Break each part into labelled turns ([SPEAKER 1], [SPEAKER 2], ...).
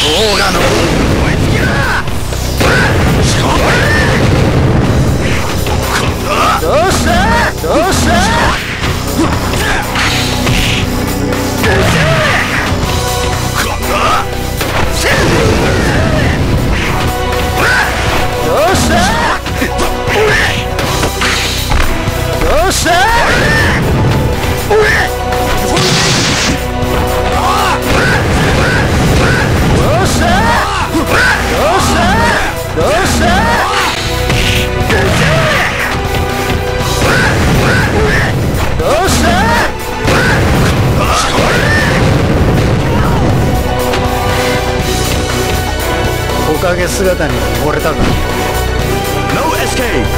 [SPEAKER 1] オーガの燃え尽きだ。どうしたどうしたどうしたどうしたおかげ姿に溺れたか。
[SPEAKER 2] No escape!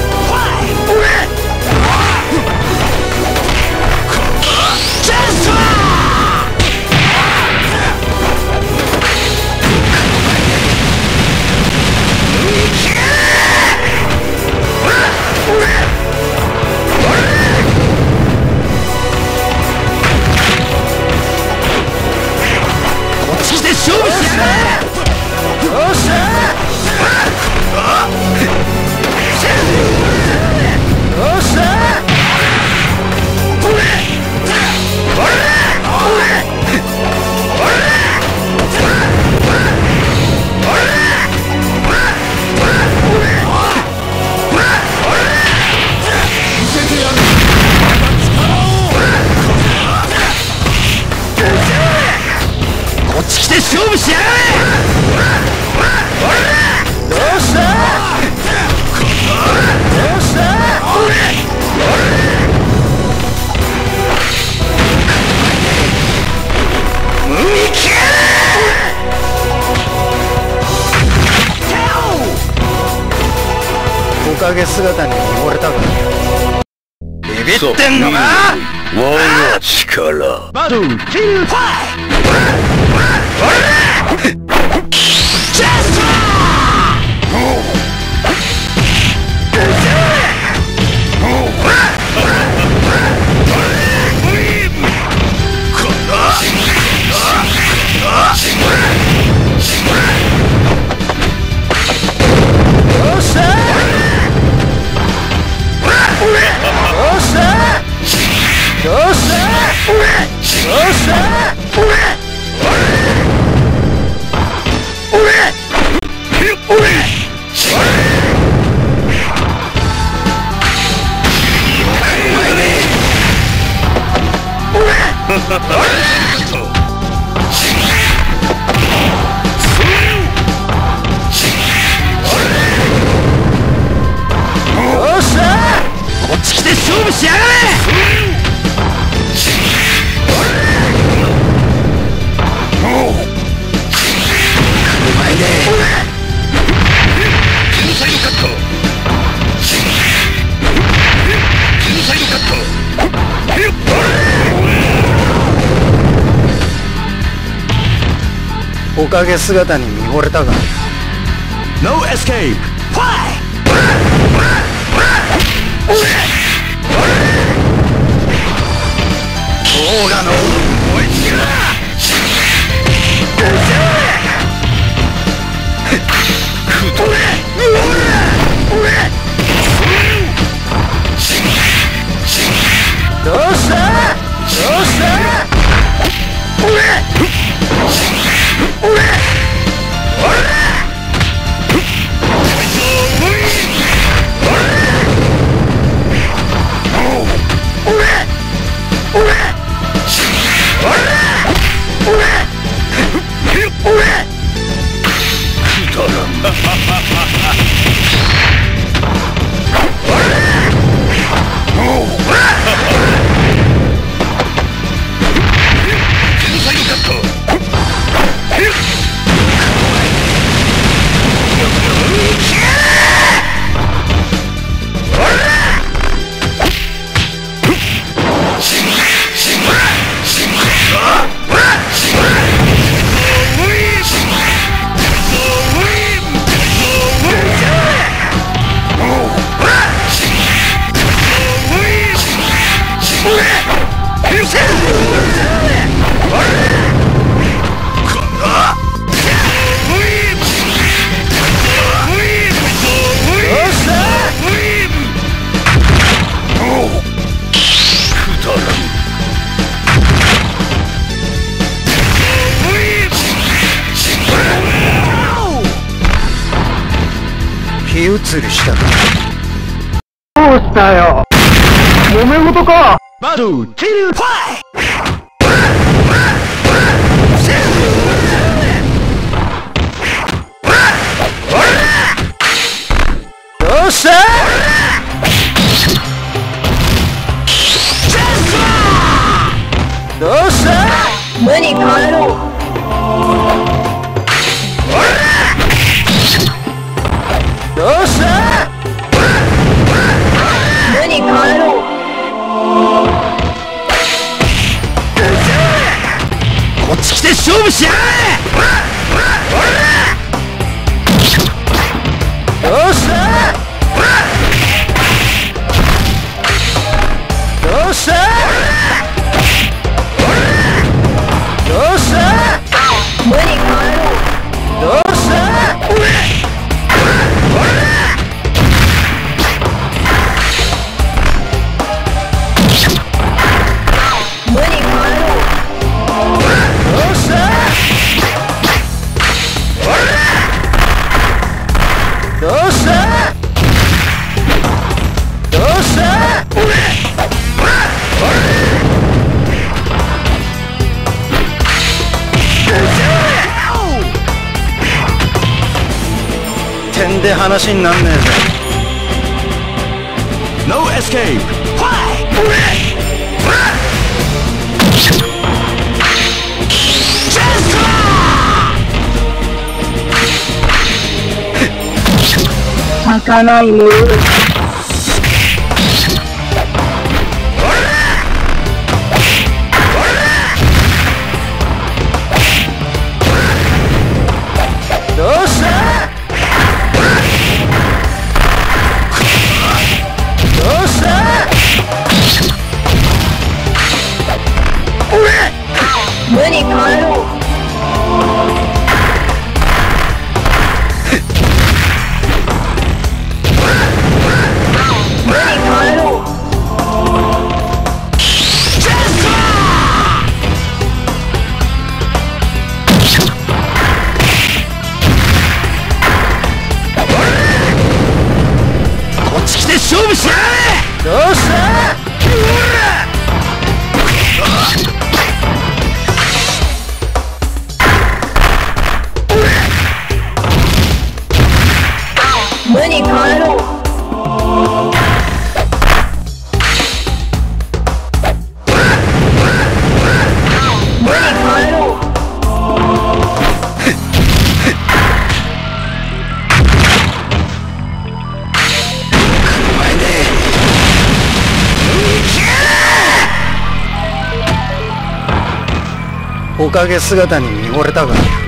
[SPEAKER 2] おかげ姿に溺れたか。ビビってんのか。我が力。バトルキルファイ。ジャスト。こっち来て勝負しやがれ。
[SPEAKER 1] おかげ姿に見惚れたが。
[SPEAKER 2] No escape! Fly!
[SPEAKER 1] オーガの燃え尽きだ。どうしたどうした
[SPEAKER 2] 失礼したか。
[SPEAKER 1] どうしたよ。揉め事か。
[SPEAKER 2] バトルチルファイ。よっしゃどうした
[SPEAKER 3] 無に帰ろう。
[SPEAKER 2] どうした
[SPEAKER 3] 無に帰ろう。
[SPEAKER 2] こっち来て勝負しやがれ。どうしたどうしたどうした
[SPEAKER 3] 無に帰ろう。
[SPEAKER 2] どうした
[SPEAKER 3] 無に帰ろう。
[SPEAKER 2] どうしたどうしたどうした点で話になんねえぜ。 No escape!
[SPEAKER 3] 開かないもの。
[SPEAKER 2] どうしたどうした
[SPEAKER 3] 無に帰ろう。無に帰ろう。
[SPEAKER 2] こっち来て勝負しやがれ。どうした
[SPEAKER 3] 無に帰ろう。無に帰ろう。
[SPEAKER 2] おかげ姿に見惚れたが